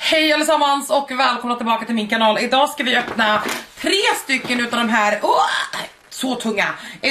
Hej allesammans och välkomna tillbaka till min kanal. Idag ska vi öppna 3 stycken utav de här så tunga,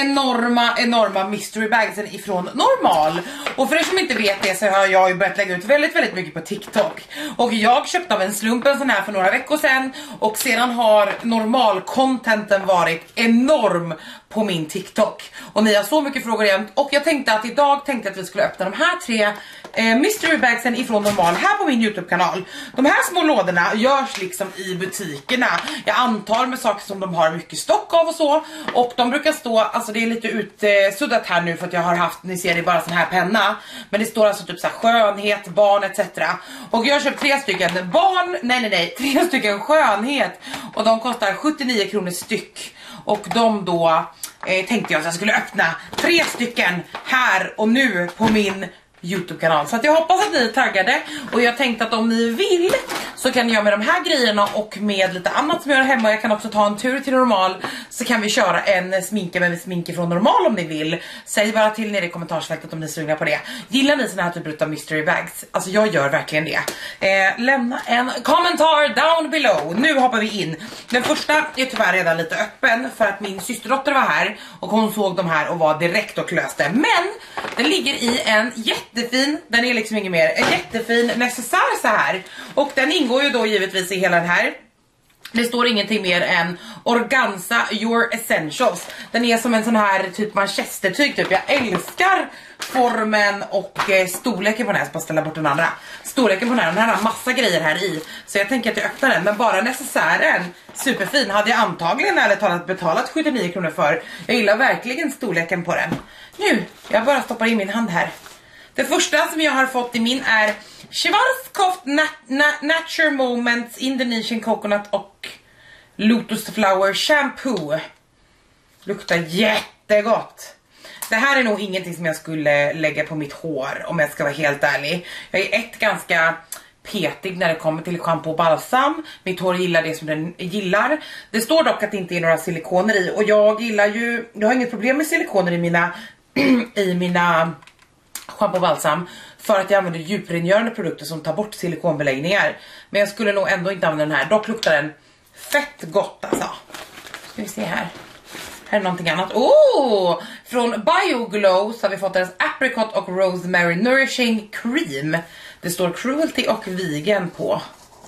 enorma mystery bagsen ifrån Normal. Och för er som inte vet det så har jag ju börjat lägga ut väldigt mycket på TikTok. Och jag köpte av en slump en sån här för några veckor sedan. Och sedan har Normal-contenten varit enorm på min TikTok. Och ni har så mycket frågor igen. Och jag tänkte att idag att vi skulle öppna de här 3 mystery bagsen ifrån Normal här på min YouTube-kanal. De här små lådorna görs liksom i butikerna. Jag antar med saker som de har mycket stock av och så. Och de brukar stå, alltså det är lite utsuddat här nu för att jag har haft, ni ser det bara sån här penna. Men det står alltså typ så här skönhet, barn etc. Och jag har köpt 3 stycken barn, nej 3 stycken skönhet. Och de kostar 79 kronor styck. Och de då tänkte jag att jag skulle öppna 3 stycken här och nu på min YouTube-kanal. Så att jag hoppas att ni är taggade. Och jag tänkte att om ni vill så kan jag med de här grejerna och med lite annat som jag har hemma. Jag kan också ta en tur till Normal. Så kan vi köra en sminka med smink från Normal om ni vill. Säg bara till nere i kommentarsfältet om ni är sugna på det. Gillar ni såna här typer av mystery bags? Alltså jag gör verkligen det. Lämna en kommentar down below. Nu hoppar vi in. Den första är tyvärr redan lite öppen för att min systerdotter var här. Och hon såg de här och var direkt och klöste. Men den ligger i en jättefin, den är liksom inget mer, en jättefin necessär så här. Och den ingår ju då givetvis i hela den här. Det står ingenting mer än Organza Your Essentials. Den är som en sån här typ manchestertyg typ. Jag älskar formen och storleken på den här. Jag ska bara ställa bort den andra. Storleken på den här har massa grejer här i. Så jag tänker att jag öppnar den. Men bara necessären, superfin. Hade jag antagligen ärligt talat betalat 79 kronor för. Jag gillar verkligen storleken på den. Nu, jag bara stoppar in min hand här. Det första som jag har fått i min är Schwarzkopf Nature Moments Indonesian Coconut och Lotus Flower Shampoo. Luktar jättegott. Det här är nog ingenting som jag skulle lägga på mitt hår om jag ska vara helt ärlig. Jag är ganska petig när det kommer till shampoo och balsam. Mitt hår gillar det som den gillar. Det står dock att det inte är några silikoner i. Och jag gillar ju, jag har inget problem med silikoner i mina shampoo och balsam. För att jag använder djuprengörande produkter som tar bort silikonbeläggningar. Men jag skulle nog ändå inte använda den här. Dock luktar den fett gott alltså. Ska vi se här. Här är någonting annat. Från BioGlow så har vi fått deras Apricot och Rosemary Nourishing Cream. Det står cruelty och vegan på.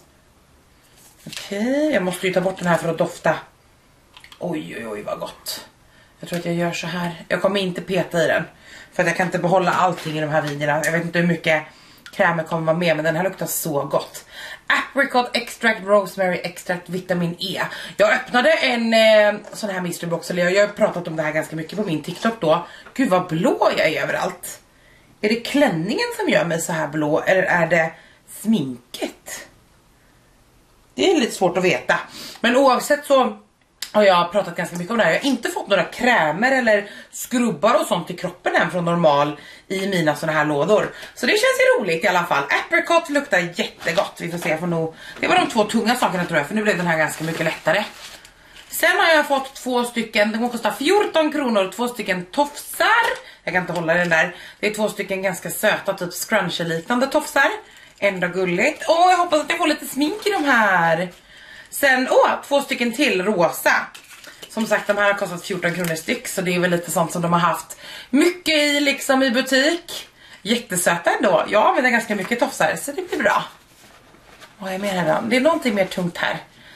Okej, jag måste ju ta bort den här för att dofta. Oj vad gott. Jag tror att jag gör så här. Jag kommer inte peta i den. För att jag kan inte behålla allting i de här videorna. Jag vet inte hur mycket krämer kommer vara med. Men den här luktar så gott. Apricot Extract Rosemary Extract Vitamin E. Jag öppnade en sån här mystery box. Eller jag har pratat om det här ganska mycket på min TikTok då. Gud vad blå jag är överallt. Är det klänningen som gör mig så här blå? Eller är det sminket? Det är lite svårt att veta. Men oavsett så har jag pratat ganska mycket om det här. Jag har inte fått några krämer eller skrubbar och sånt till kroppen än från Normal i mina såna här lådor. Så det känns ju roligt i alla fall. Apricot luktar jättegott. Vi får se, jag får nog... Det var de 2 tunga sakerna tror jag, för nu blev den här ganska mycket lättare. Sen har jag fått 2 stycken, den kostar 14 kronor, 2 stycken tofsar. Jag kan inte hålla den där. Det är 2 stycken ganska söta, typ scrunchie-liknande tofsar. Ändå gulligt. Jag hoppas att jag får lite smink i de här. Sen, 2 stycken till rosa. Som sagt, de här har kostat 14 kronor styck. Så det är väl lite sånt som de har haft mycket i liksom i butik. Jättesöta ändå. Jag använder ganska mycket tofsar, så det blir bra. Vad är mer här då? Det är någonting mer tungt här.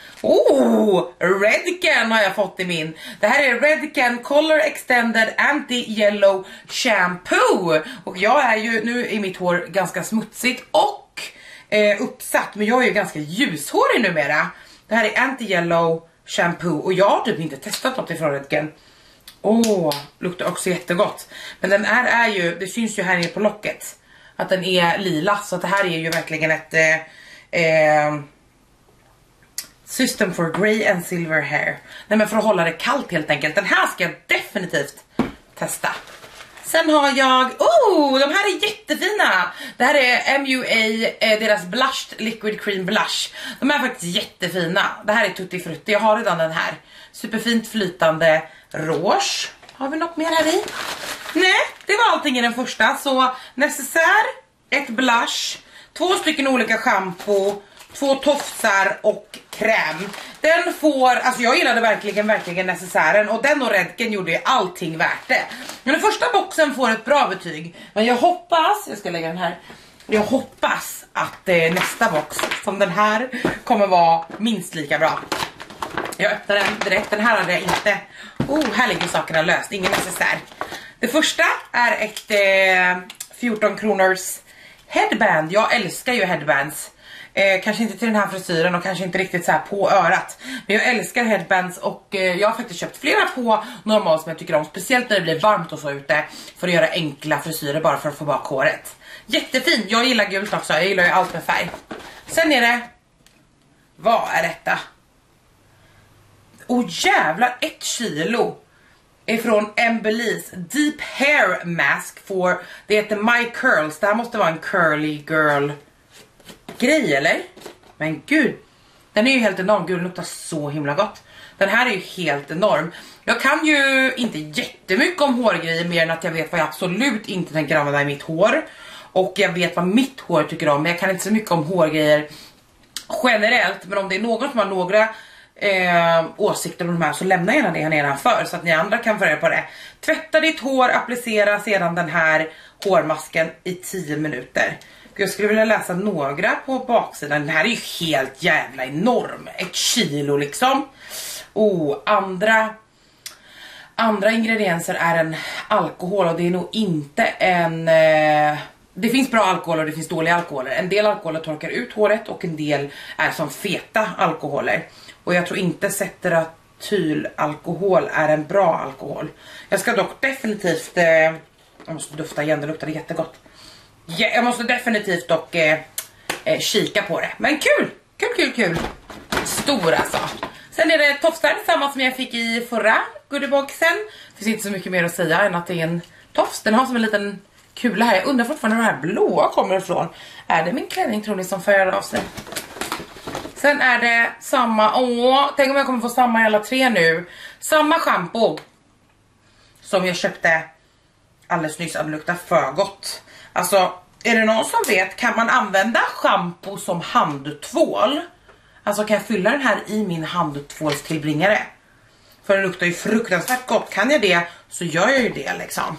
Redken har jag fått i min. Det här är Redken Color Extended Anti-Yellow Shampoo. Och jag är ju, nu är mitt hår ganska smutsigt och uppsatt. Men jag är ju ganska ljushårig numera. Det här är Anti-Yellow Shampoo. Och jag har typ inte testat något ifrån Redken. Luktar också jättegott. Men den är ju, det syns ju här nere på locket att den är lila. Så det här är ju verkligen ett System for Grey and Silver Hair. Nej, men för att hålla det kallt helt enkelt. Den här ska jag definitivt testa. Sen har jag, de här är jättefina. Det här är MUA, deras Blushed Liquid Cream Blush. De är faktiskt jättefina. Det här är Tutti Frutti, jag har redan den här. Superfint flytande rouge. Har vi något mer här i? Nej, det var allting i den första. Så necessär, ett blush, 2 stycken olika shampoo, 2 2 tofsar och kräm. Den får, alltså jag gillade verkligen necessären, och den och Redken gjorde ju allting värt det. Men den första boxen får ett bra betyg. Men jag hoppas, jag ska lägga den här. Jag hoppas att nästa box som den här kommer vara minst lika bra. Jag öppnar den direkt, den här hade jag inte. Här ligger sakerna löst, ingen necessär. Det första är ett 14 kronors headband. Jag älskar ju headbands. Kanske inte till den här frisyren och kanske inte riktigt så här på örat. Men jag älskar headbands, och jag har faktiskt köpt flera på Normal som jag tycker om. Speciellt när det blir varmt och så ute, för att göra enkla frisyrer bara för att få bak håret. Jättefin, jag gillar gult också, jag gillar ju allt med färg. Sen är det, vad är detta? Jävlar, 1 kilo ifrån Embellize Deep Hair Mask for, det heter My Curls. Det här måste vara en curly girl grej, eller? Men gud, den är ju helt enorm. Gud, den luktar så himla gott. Den här är ju helt enorm. Jag kan ju inte jättemycket om hårgrejer, mer än att jag vet vad jag absolut inte tänker använda i mitt hår. Och jag vet vad mitt hår tycker om, men jag kan inte så mycket om hårgrejer generellt. Men om det är någon som har några åsikter om de här, så lämna gärna det här nedanför, så att ni andra kan få reda på det. Tvätta ditt hår, applicera sedan den här hårmasken i 10 minuter. Jag skulle vilja läsa några på baksidan. Den här är ju helt jävla enorm. 1 kilo liksom. Andra ingredienser är en alkohol, och det är nog inte en... Det finns bra alkohol och det finns dåliga alkoholer. En del alkoholer torkar ut håret och en del är som feta alkoholer. Och jag tror inte ceteatylalkohol är en bra alkohol. Jag ska dock definitivt... jag måste dufta igen, det luktade jättegott. Jag måste definitivt dock kika på det. Men kul! Kul! Stor alltså. Sen är det tofsar, samma som jag fick i förra goodieboxen. Det finns inte så mycket mer att säga än att det är en tofs. Den har som en liten kula här. Jag undrar fortfarande var den här blåa kommer ifrån. Är det min klänning tror ni som färgar av sig? Sen är det samma, tänk om jag kommer få samma i alla 3 nu. Samma shampoo som jag köpte alldeles nyss, att lukta för gott. Alltså, är det någon som vet, kan man använda shampoo som handtvål? Alltså kan jag fylla den här i min handtvålstillbringare? För den luktar ju fruktansvärt gott. Kan jag det så gör jag ju det liksom.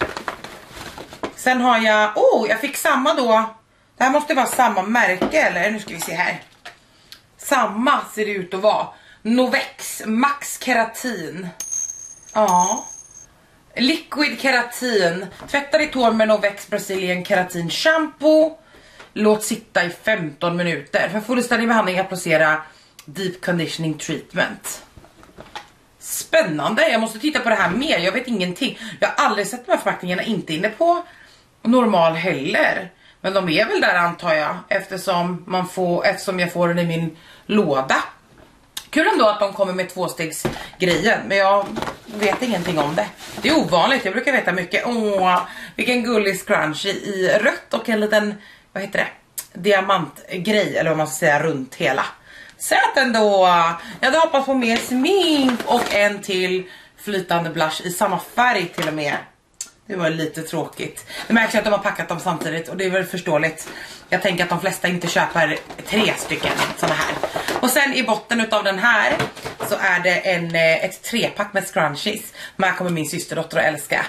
Sen har jag, jag fick samma då. Det här måste vara samma märke, eller? Nu ska vi se här. Samma ser det ut att vara. Novex Max Keratin. Ja. Liquid keratin. Tvätta ditt hår med Novex Brazilian Keratin Shampoo. Låt sitta i 15 minuter. För fullständig behandling applicera Deep Conditioning Treatment. Spännande, jag måste titta på det här mer. Jag vet ingenting. Jag har aldrig sett de här förpackningarna, inte inne på Normal heller. Men de är väl där antar jag, eftersom jag får den i min låda. Kul ändå att de kommer med 2-stegsgrejen, men jag vet ingenting om det. Det är ovanligt, jag brukar veta mycket. Vilken gullig scrunchie i rött och en liten, vad heter det? Diamantgrej, eller vad man ska säga, runt hela. Sött ändå. Jag hade hoppats på mer smink och en till flytande blush i samma färg till och med. Det var lite tråkigt. Det märks att de har packat dem samtidigt och det är väl förståeligt. Jag tänker att de flesta inte köper 3 stycken såna här. Och sen i botten utav den här så är det ett 3-pack med scrunchies. Men här kommer min systerdotter att älska.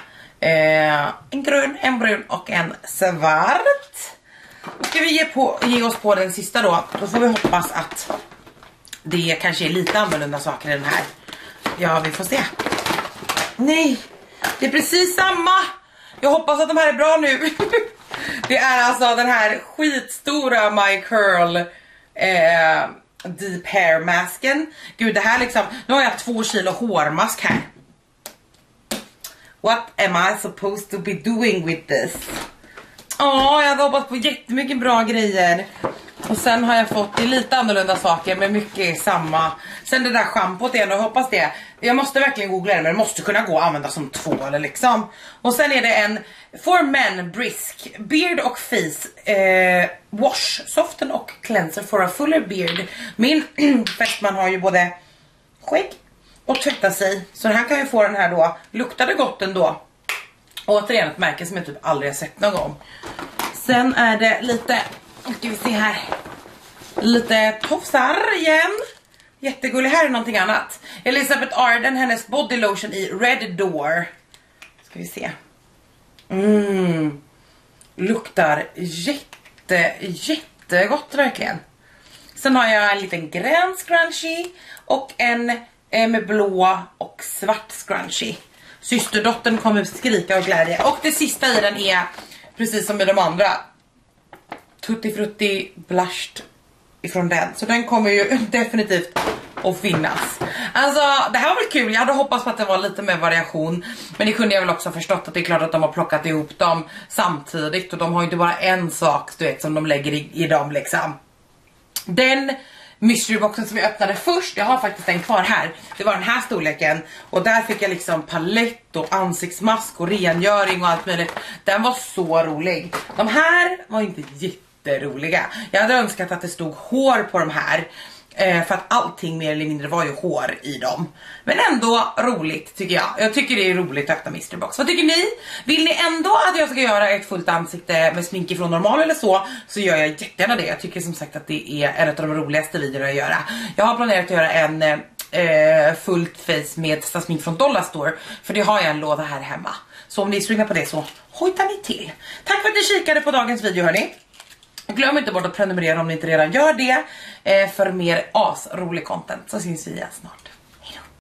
En grön, en brun och en svart. Då ska vi ge oss på den sista då. Då får vi hoppas att det kanske är lite annorlunda saker i den här. Ja, vi får se. Nej, det är precis samma. Jag hoppas att de här är bra nu. Det är alltså den här skitstora My Curl Deep Hair Masken. Gud, det här liksom, nu har jag 2 kilo hårmask här. What am I supposed to be doing with this? Jag hade hoppats på jättemycket bra grejer. Och sen har jag fått lite annorlunda saker, men mycket samma. Sen det där schampot igen, och jag hoppas det. Jag måste verkligen googla det, men det måste kunna gå att använda som tvål liksom. Och sen är det en For Men Brisk Beard och Face Wash, Soften och Cleanser for a fuller beard. Min fästman har ju både skägg och tvätta sig. Så den här kan jag få den här då. Luktade gott ändå. Och återigen ett märke som jag typ aldrig har sett någon gång. Sen är det lite, ska vi se här. Lite tofsar igen. Jättegullig. Här är någonting annat. Elizabeth Arden, hennes body lotion i Red Door. Ska vi se. Luktar jättegott verkligen. Sen har jag en liten grön scrunchie och en med blå och svart scrunchie. Systerdottern kommer skrika av glädje. Och det sista i den är, precis som med de andra, Tutti Frutti blushed ifrån den. Så den kommer ju definitivt att finnas. Alltså det här var väl kul. Jag hade hoppats på att det var lite mer variation. Men det kunde jag väl också ha förstått, att det är klart att de har plockat ihop dem samtidigt. Och de har ju inte bara en sak, du vet, som de lägger i dem liksom. Den mysteryboxen som jag öppnade först, jag har faktiskt en kvar här. Det var den här storleken. Och där fick jag liksom palett och ansiktsmask och rengöring och allt möjligt. Den var så rolig. De här var inte jätteroliga. Jag hade önskat att det stod hår på de här. För att allting mer eller mindre var ju hår i dem. Men ändå roligt tycker jag. Jag tycker det är roligt att öppna mysterybox. Vad tycker ni? Vill ni ändå att jag ska göra ett fullt ansikte med smink från normal eller så gör jag jättegärna det. Jag tycker som sagt att det är en av de roligaste videorna att göra. Jag har planerat att göra en fullt face med smink från Dollar Store. För det har jag en låda här hemma. Så om ni är sugna på det så hojtar ni till. Tack för att ni kikade på dagens video hörni. Glöm inte bort att prenumerera om ni inte redan gör det, för mer asrolig content. Så syns vi igen snart.